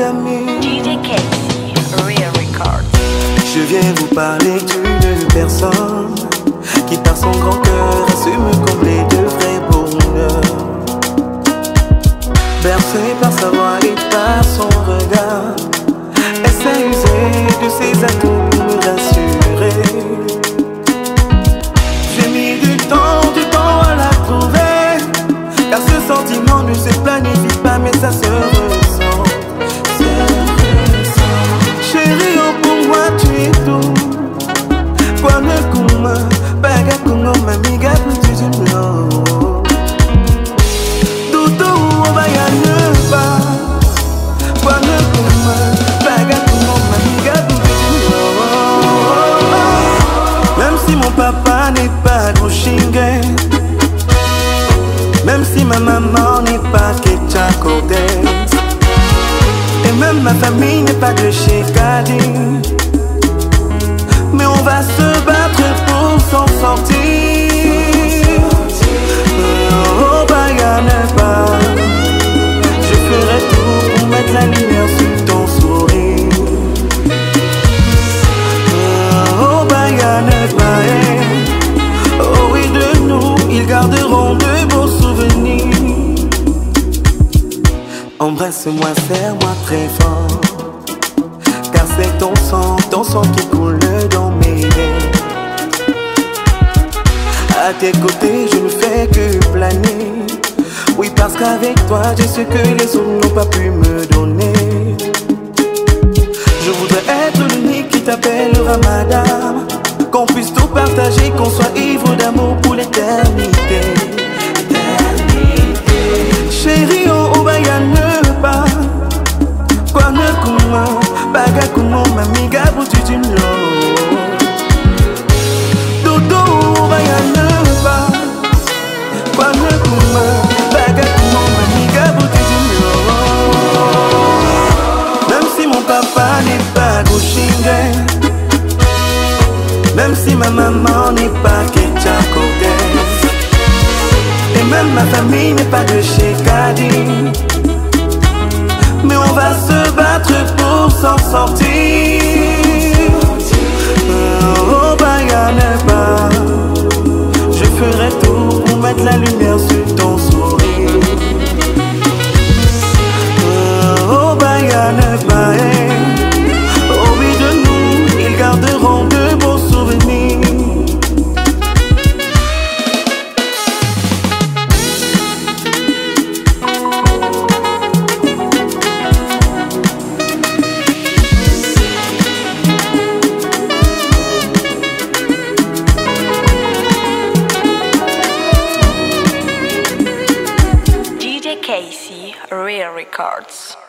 Miami. DJ Casey, Real Records. Je viens vous parler d'une personne qui par son grand cœur a su me combler de vrai bonheur. Bercée par sa voix et par son regard, elle s'est usée de ses atouts pour me rassurer. J'ai mis du temps à la trouver, car ce sentiment ne se planifie pas mais ça se ressent. Chérie, oh pour moi tu es tout. Kwa ne kuma, baga kuno mamiga putu jumlo. Tutu obaya ne pas. Kwa ne kuma, baga kuno mamiga putu jumlo. Même si mon papa n'est pas gros chingue, même si ma maman n'est pas Kecha Cortez, et même ma famille n'est pas de chez Kadi, mais on va se battre pour s'en sortir. Oh Bayane pas, je ferai tout pour mettre la lumière sur ton sourire. Oh Bayane pas, oh oui de nous, ils garderont de beaux souvenirs. Embrasse-moi, serre-moi très fort, car c'est ton sang qui coule dans mes veines. À tes côtés, je ne fais que planer. Oui, parce qu'avec toi, j'ai ce que les autres n'ont pas pu me donner. Je voudrais être l'unique qui t'appellera madame, qu'on puisse tout partager, qu'on soit ivre d'amour pour l'éternité. Chérie, oh Bayane pas. Kwa ne kuma, baga kuno mamiga butu jimlo. Dodo Bayane pas. Kwa ne kuma, baga kuno mamiga butu jimlo. Même si mon papa n'est pas gauchingue, même si ma maman n'est pas Kecha Cortez, et même ma famille n'est pas de chez Kadi, mais on va se battre pour s'en sortir. Oh Bayane pas, je ferai tout pour mettre la lumière sur ton sourire. Oh Bayane pas, oh oui de nous, ils garderont de beaux souvenirs. DJ Casey, Real Records.